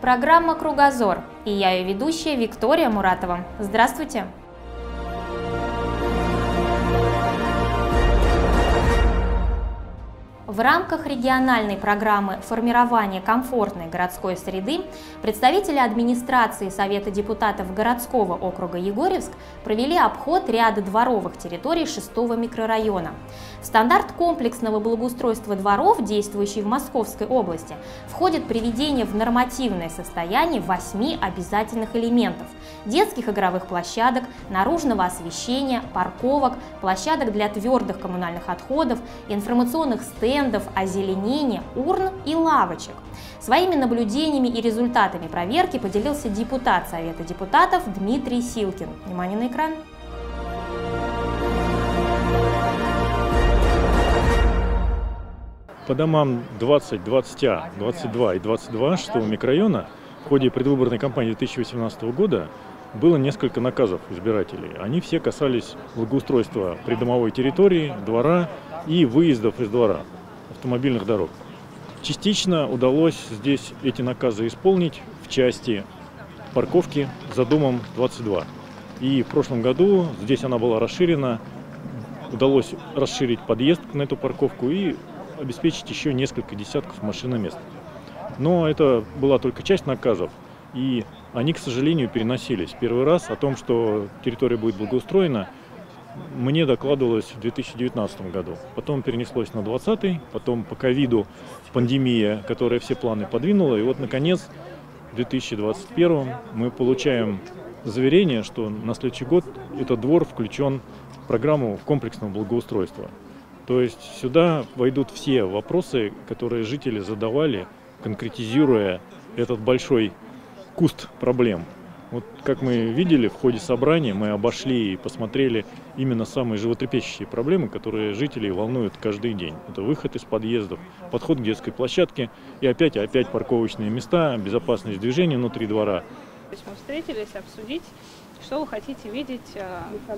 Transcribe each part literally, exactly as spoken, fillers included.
Программа «Кругозор» и я ее ведущая Виктория Муратова. Здравствуйте! В рамках региональной программы формирования комфортной городской среды представители администрации Совета депутатов городского округа Егорьевск провели обход ряда дворовых территорий шестого микрорайона. В стандарт комплексного благоустройства дворов, действующий в Московской области, входит приведение в нормативное состояние восьми обязательных элементов – детских игровых площадок, наружного освещения, парковок, площадок для твердых коммунальных отходов, информационных стендов, озеленения, урн и лавочек. Своими наблюдениями и результатами проверки поделился депутат Совета депутатов Дмитрий Силкин. Внимание на экран. По домам двадцать, двадцать А, двадцать два и двадцать два шестого микрорайона в ходе предвыборной кампании две тысячи восемнадцатого года было несколько наказов избирателей. Они все касались благоустройства придомовой территории, двора и выездов из двора, автомобильных дорог. Частично удалось здесь эти наказы исполнить в части парковки за домом двадцать два. И в прошлом году здесь она была расширена, удалось расширить подъезд на эту парковку и обеспечить еще несколько десятков машиномест. Но это была только часть наказов, и они, к сожалению, переносились. Первый раз о том, что территория будет благоустроена, мне докладывалось в две тысячи девятнадцатом году. Потом перенеслось на двадцатый, потом по ковиду пандемия, которая все планы подвинула. И вот, наконец, в две тысячи двадцать первом мы получаем заверение, что на следующий год этот двор включен в программу комплексного благоустройства. То есть сюда войдут все вопросы, которые жители задавали, конкретизируя этот большой куст проблем. Вот как мы видели в ходе собрания, мы обошли и посмотрели именно самые животрепещущие проблемы, которые жителей волнуют каждый день. Это выход из подъездов, подход к детской площадке и опять и опять парковочные места, безопасность движения внутри двора. То есть мы встретились обсудить, что вы хотите видеть а, да,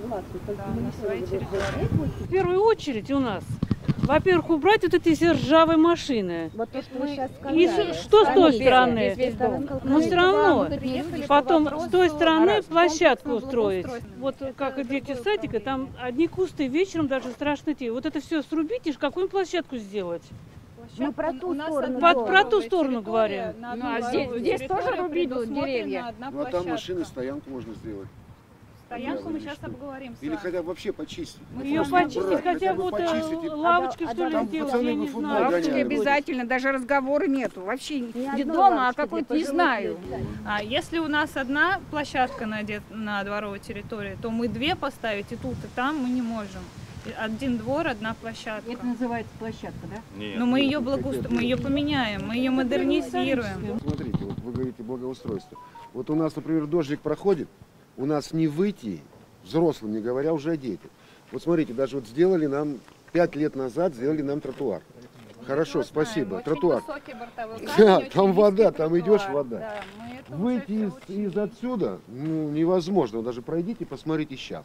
на своей территории. В первую очередь у нас, во-первых, убрать вот эти все ржавые машины. Вот то, что вы сейчас сказали. И что с той стороны? Но все равно, потом с той стороны площадку устроить. Вот как дети с садика, там одни кусты, вечером даже страшно идти. Вот это все срубить и какую площадку сделать? Мы про ту сторону. Под, про ту сторону говорим. Ну, а здесь, здесь тоже рубить деревья. Ну а там машины, стоянку можно сделать. Стоянку мы сейчас обговорим. Или хотя бы вообще почистить. Ее почистить, хотя бы вот лавочки, что ли, сделать, я не знаю. Лавочки обязательно, даже разговора нету. Вообще не дома, а какой-то не знаю. А если у нас одна площадка на, на дворовой территории, то мы две поставить и тут, и там мы не можем. Один двор, одна площадка. Это называется площадка, да? Нет. Но мы ее благоустроим, мы ее поменяем, мы ее модернизируем. Смотрите, вот вы говорите благоустройство. Вот у нас, например, дождик проходит, у нас не выйти взрослым, не говоря уже о детях. Вот смотрите, даже вот сделали нам, пять лет назад сделали нам тротуар. Хорошо, спасибо. Тротуар. Да, там вода, там идешь вода. Выйти из, из отсюда ну, невозможно. Даже пройдите, посмотрите сейчас.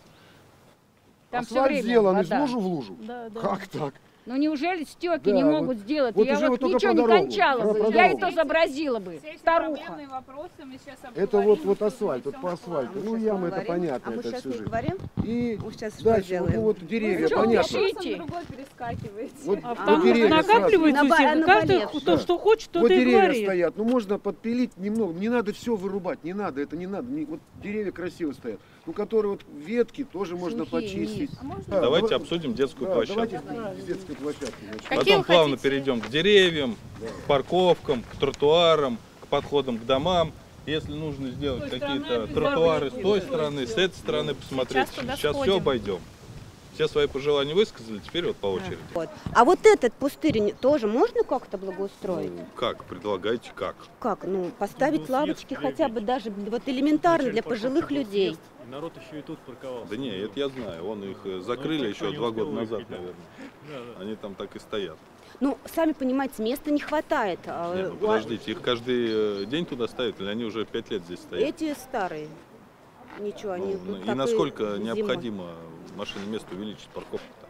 Там асфальт все время сделан вода. из лужи в лужу. Да, да. Как так? Ну неужели стеки Да, не вот- могут сделать? вот Я уже вот вот только ничего про не дорогу, кончала про- бы. про Я и дорогу. то сообразила бы. Все эти Старуха. проблемные вопросы мы сейчас Это обговорим, вот, вот чтобы асфальт, вот всё по асфальту. было. Ну, ямы, это говорим. понятно, А мы это сейчас всю не жизнь. говорим? И Мы сейчас что дальше, вот, делаем? ну вот деревья, что, понятно. пишите? Вопросом на другой перескакиваете. Вот, А вот потому что деревья сразу. накапливается у На ба- всех, на каждый, балет. кто Да. что хочет, тот Вот и деревья говорит. стоят, ну можно подпилить немного, не надо все вырубать, не надо, это не надо. Не- вот деревья красиво стоят, ну которые вот ветки тоже можно Сухие, почистить. низ. А можно Да, Давайте давай- обсудим детскую да, площадку. давайте с детской площадки начнем. Какие Потом вы плавно хотите? перейдем к деревьям, к парковкам, к тротуарам, к подходам к домам. Если нужно сделать С той какие-то стороны тротуары с обязательно. той стороны, с этой стороны посмотреть. Сейчас туда Сейчас все сходим. обойдем. Все свои пожелания высказали, теперь вот по очереди. Вот. А вот этот пустырь не- тоже можно как-то благоустроить? Как? Предлагайте как? Как? Ну, поставить Тут лавочки съезд хотя бы даже вот элементарно для пожилых людей. И народ еще и тут парковался. Да не, это я знаю. Он их э, закрыли Ну, еще никто не два успел года назад, выкупить, да. наверное. Да, да. Они там так и стоят. Ну, сами понимаете, места не хватает. А, Не, ну у- подождите, их каждый э, день туда ставят, или они уже пять лет здесь стоят? Эти старые. Ничего, они Ну, тут и так насколько зимой. необходимо машинное место увеличить, парковку там?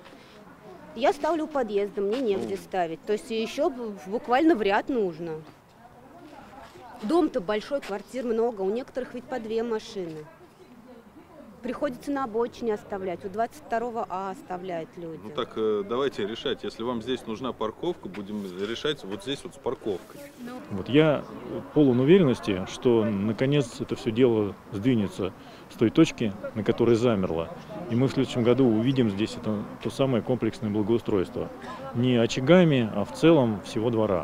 Я ставлю у подъезда, мне негде Ну. ставить. То есть еще буквально в ряд нужно. Дом-то большой, квартир много, у некоторых ведь по две машины. Приходится на обочине оставлять, у двадцать второго А оставляют люди. Ну так э, давайте решать, если вам здесь нужна парковка, будем решать вот здесь вот с парковкой. Вот я полон уверенности, что наконец это все дело сдвинется с той точки, на которой замерло. И мы в следующем году увидим здесь это, то самое комплексное благоустройство. Не очагами, а в целом всего двора.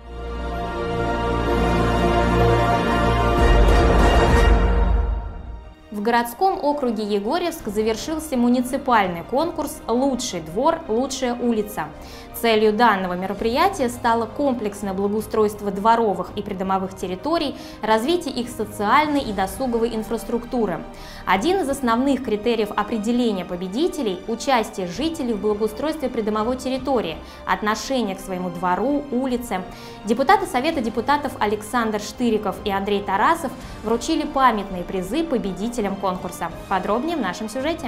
В городском округе Егорьевск завершился муниципальный конкурс «Лучший двор, лучшая улица». Целью данного мероприятия стало комплексное благоустройство дворовых и придомовых территорий, развитие их социальной и досуговой инфраструктуры. Один из основных критериев определения победителей – участие жителей в благоустройстве придомовой территории, отношение к своему двору, улице. Депутаты Совета депутатов Александр Штыриков и Андрей Тарасов вручили памятные призы победителям конкурса. Подробнее в нашем сюжете.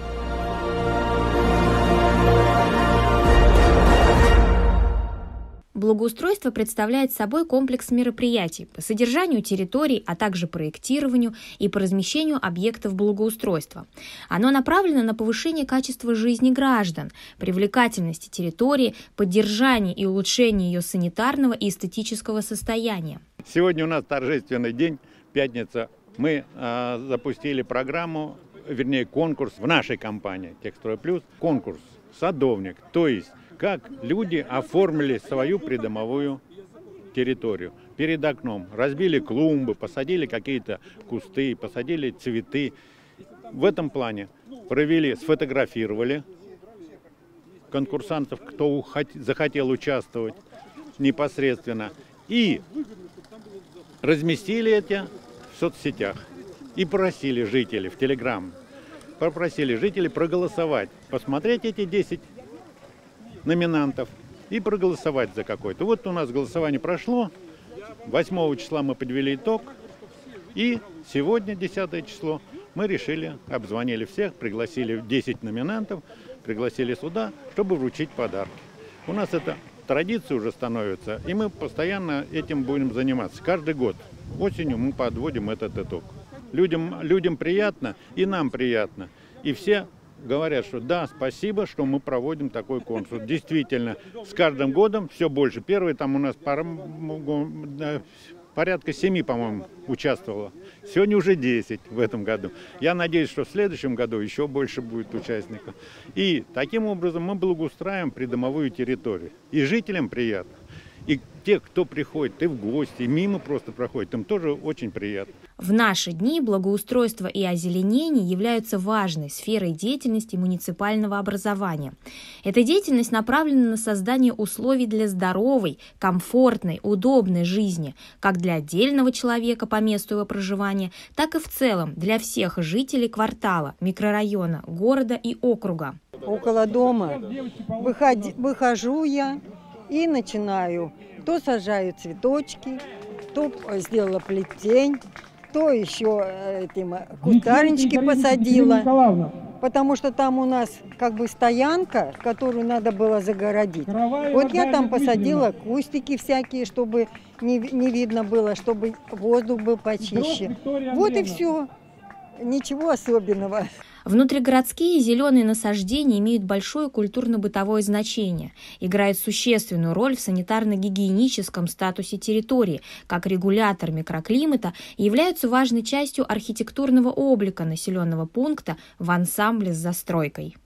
Благоустройство представляет собой комплекс мероприятий по содержанию территорий, а также проектированию и по размещению объектов благоустройства. Оно направлено на повышение качества жизни граждан, привлекательности территории, поддержание и улучшение ее санитарного и эстетического состояния. Сегодня у нас торжественный день, пятница. Мы э, запустили программу, вернее конкурс в нашей компании «Техстрой Плюс». Конкурс «Садовник», то есть как люди оформили свою придомовую территорию. Перед окном разбили клумбы, посадили какие-то кусты, посадили цветы. В этом плане провели, сфотографировали конкурсантов, кто захотел участвовать непосредственно, и разместили это в соцсетях. И просили жителей в Телеграм, попросили жителей проголосовать, посмотреть эти десять номинантов и проголосовать за какой-то. Вот у нас голосование прошло, восьмого числа мы подвели итог, и сегодня, десятое число, мы решили, обзвонили всех, пригласили десять номинантов, пригласили сюда, чтобы вручить подарки. У нас это традиция уже становится, и мы постоянно этим будем заниматься. Каждый год осенью мы подводим этот итог. Людям, людям приятно, и нам приятно, и все говорят, что да, спасибо, что мы проводим такой конкурс. Действительно, с каждым годом все больше. Первый там у нас пара, порядка семи, по-моему, участвовало. Сегодня уже десять в этом году. Я надеюсь, что в следующем году еще больше будет участников. И таким образом мы благоустраиваем придомовую территорию. И жителям приятно. И те, кто приходит и в гости, и мимо просто проходит, им тоже очень приятно. В наши дни благоустройство и озеленение являются важной сферой деятельности муниципального образования. Эта деятельность направлена на создание условий для здоровой, комфортной, удобной жизни, как для отдельного человека по месту его проживания, так и в целом для всех жителей квартала, микрорайона, города и округа. Около дома выходи, выхожу я и начинаю. То сажаю цветочки, то сделала плетень, то еще этим кустарнички посадила. Потому что там у нас как бы стоянка, которую надо было загородить. Вот я там посадила кустики всякие, чтобы не, не видно было, чтобы воздух был почище. Вот и все. Ничего особенного. Внутригородские зеленые насаждения имеют большое культурно-бытовое значение, играют существенную роль в санитарно-гигиеническом статусе территории, как регулятор микроклимата и являются важной частью архитектурного облика населенного пункта в ансамбле с застройкой.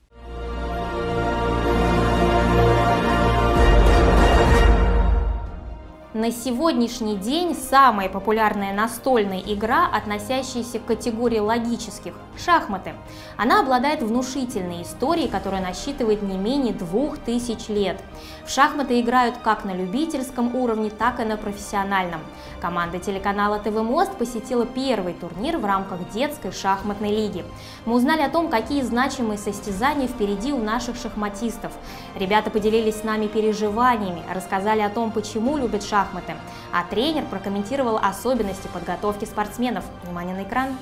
На сегодняшний день самая популярная настольная игра, относящаяся к категории логических – шахматы. Она обладает внушительной историей, которая насчитывает не менее двух тысяч лет. В шахматы играют как на любительском уровне, так и на профессиональном. Команда телеканала ТВ Мост посетила первый турнир в рамках детской шахматной лиги. Мы узнали о том, какие значимые состязания впереди у наших шахматистов. Ребята поделились с нами переживаниями, рассказали о том, почему любят шахматы. Шахматы. А тренер прокомментировал особенности подготовки спортсменов. Внимание на экран.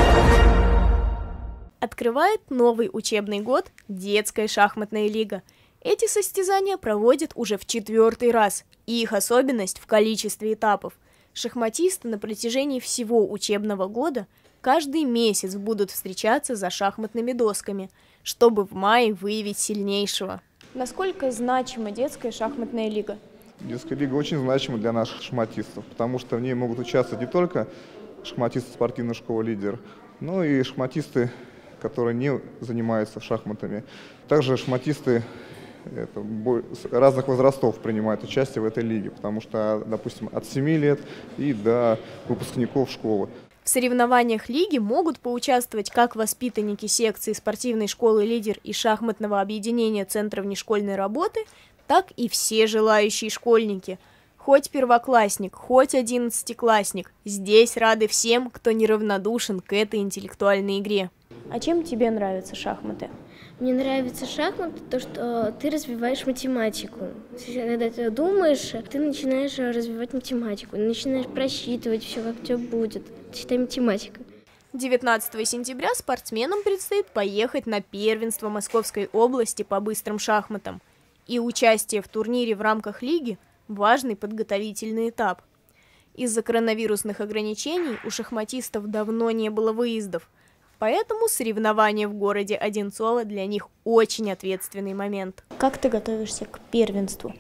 Открывает новый учебный год детская шахматная лига. Эти состязания проводят уже в четвертый раз, и их особенность в количестве этапов. Шахматисты на протяжении всего учебного года каждый месяц будут встречаться за шахматными досками, чтобы в мае выявить сильнейшего. Насколько значима детская шахматная лига? Детская лига очень значима для наших шахматистов, потому что в ней могут участвовать не только шахматисты спортивной школы «Лидер», но и шахматисты, которые не занимаются шахматами. Также шахматисты это, разных возрастов принимают участие в этой лиге, потому что, допустим, от семи лет и до выпускников школы. В соревнованиях лиги могут поучаствовать как воспитанники секции спортивной школы «Лидер» и шахматного объединения Центра внешкольной работы, так и все желающие школьники. Хоть первоклассник, хоть одиннадцатиклассник, здесь рады всем, кто неравнодушен к этой интеллектуальной игре. А чем тебе нравятся шахматы? Мне нравится шахматы, то, что ты развиваешь математику. Когда ты думаешь, ты начинаешь развивать математику, начинаешь просчитывать все, как у тебя будет. Считай математика. девятнадцатого сентября спортсменам предстоит поехать на первенство Московской области по быстрым шахматам. И участие в турнире в рамках лиги – важный подготовительный этап. Из-за коронавирусных ограничений у шахматистов давно не было выездов. Поэтому соревнования в городе Одинцово для них очень ответственный момент. Как ты готовишься к первенству?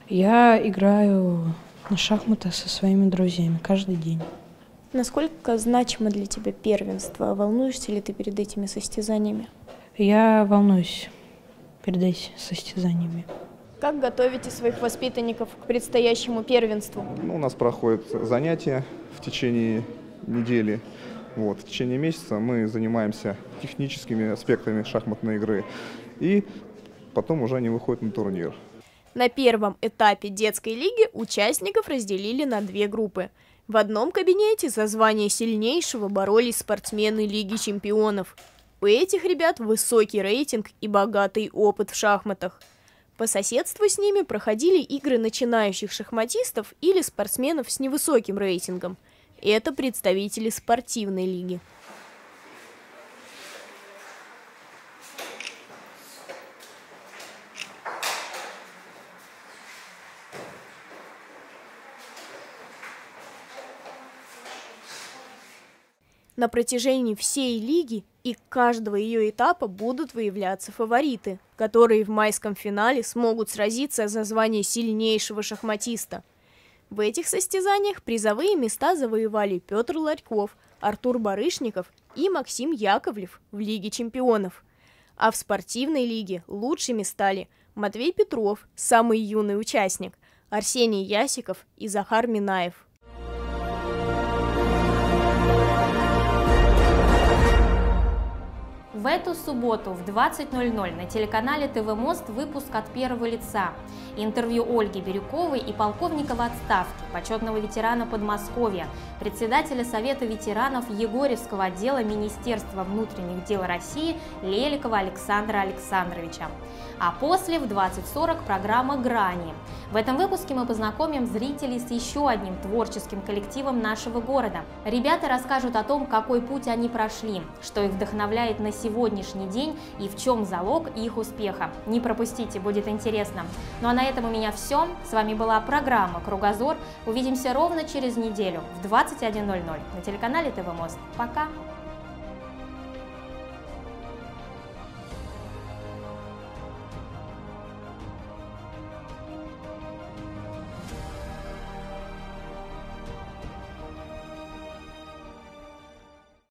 Я играю на шахматы со своими друзьями каждый день. Насколько значимо для тебя первенство? Волнуешься ли ты перед этими состязаниями? Я волнуюсь перед этими состязаниями. Как готовите своих воспитанников к предстоящему первенству? Ну, у нас проходят занятия в течение недели. Вот, в течение месяца мы занимаемся техническими аспектами шахматной игры, и потом уже они выходят на турнир. На первом этапе детской лиги участников разделили на две группы. В одном кабинете за звание сильнейшего боролись спортсмены Лиги чемпионов. У этих ребят высокий рейтинг и богатый опыт в шахматах. По соседству с ними проходили игры начинающих шахматистов или спортсменов с невысоким рейтингом. Это представители спортивной лиги. На протяжении всей лиги и каждого ее этапа будут выявляться фавориты, которые в майском финале смогут сразиться за звание сильнейшего шахматиста. В этих состязаниях призовые места завоевали Петр Ларьков, Артур Барышников и Максим Яковлев в Лиге чемпионов. А в спортивной лиге лучшими стали Матвей Петров, самый юный участник, Арсений Ясиков и Захар Минаев. В эту субботу в двадцать ноль ноль на телеканале ТВ Мост выпуск «От первого лица». Интервью Ольги Бирюковой и полковника в отставке, почетного ветерана Подмосковья, председателя Совета ветеранов Егорьевского отдела Министерства внутренних дел России Леликова Александра Александровича. А после в двадцать сорок программа «Грани». В этом выпуске мы познакомим зрителей с еще одним творческим коллективом нашего города. Ребята расскажут о том, какой путь они прошли, что их вдохновляет на сегодняшний день и в чем залог их успеха. Не пропустите, будет интересно. Ну а на этом у меня все. С вами была программа «Кругозор». Увидимся ровно через неделю в двадцать один ноль ноль на телеканале ТВ Мост. Пока!